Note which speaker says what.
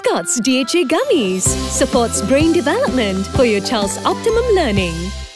Speaker 1: Scott's DHA Gummies supports brain development for your child's optimum learning.